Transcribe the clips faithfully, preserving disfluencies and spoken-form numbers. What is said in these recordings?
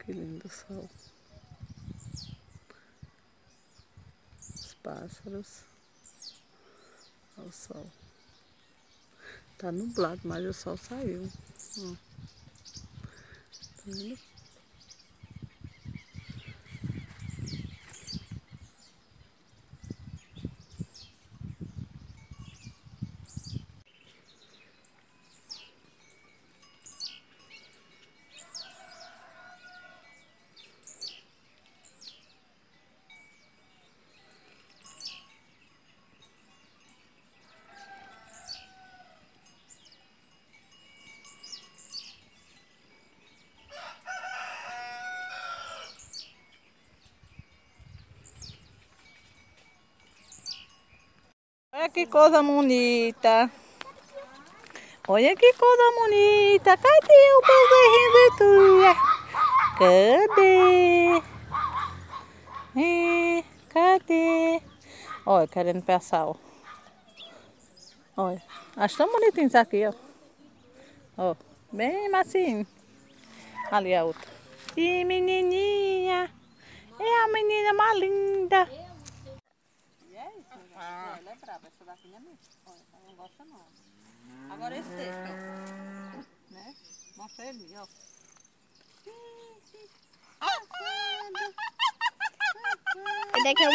que lindo o sol. Os pássaros. Olha o sol. Tá nublado, mas o sol saiu. Ó. Tá vendo? Olha que coisa bonita. Olha que coisa bonita. Cadê o bezerrinho de tua? Cadê? É, cadê? Olha, querendo passar, ó. Olha, acho tão bonitinho isso aqui, ó. Ó, bem macio. Ali a outra. E menininha. É a menina mais linda. E é isso, ah. Ela é brava, essa daqui não é minha. Olha, ela não gosta não. Agora esse texto, ó. Né? Mostra ele, ó. Cadê que eu...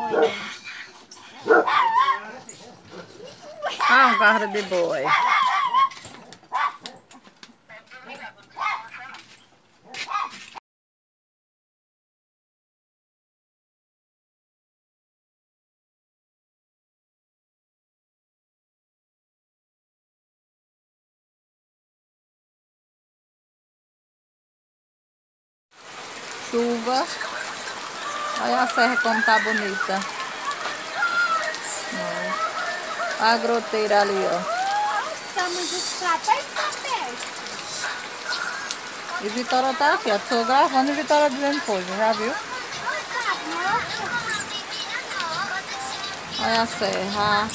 Ah, um carro de boi. Chuva. Olha a serra como tá bonita. Ó. A groteira ali, ó. Tá muito papel e papel. E Vitória tá aqui, ó. Tô gravando e Vitória dizendo coisa, já viu? Olha a serra.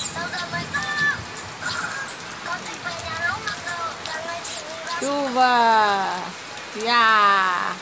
Chuva. Yeah.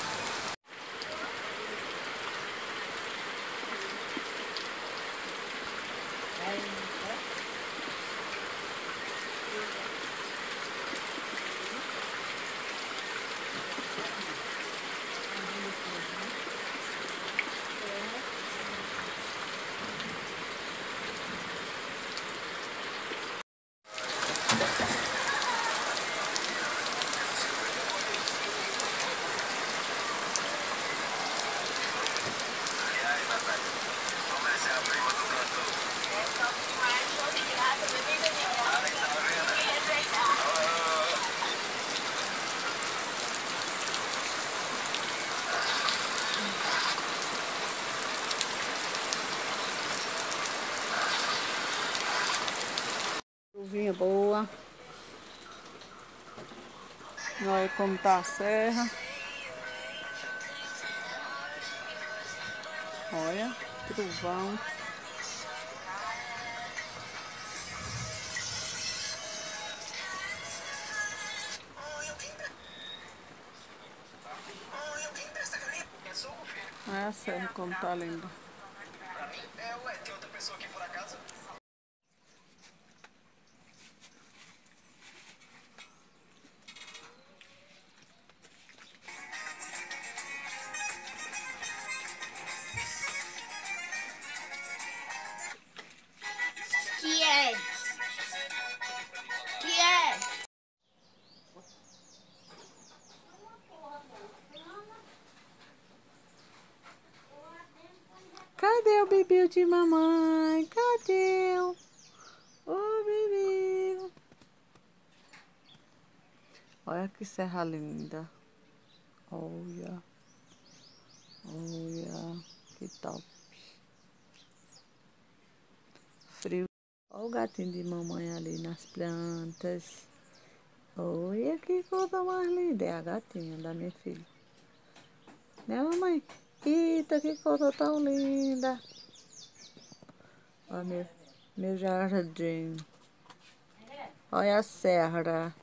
Chuvinha boa. Olha como tá a serra. Olha, trovão. Olha a serra como tá linda. É, ué, tem outra pessoa aqui por acaso? Que é? Que é? Cadê o bebê de mamãe? Cadê o, o bebê? Olha que serra linda. Olha. Olha. Que top. Frio. Olha o gatinho de mamãe ali nas plantas. Olha que coisa mais linda. É a gatinha da minha filha. Né, mamãe? Eita, que coisa tão linda. Olha meu, meu jardim. Olha a serra.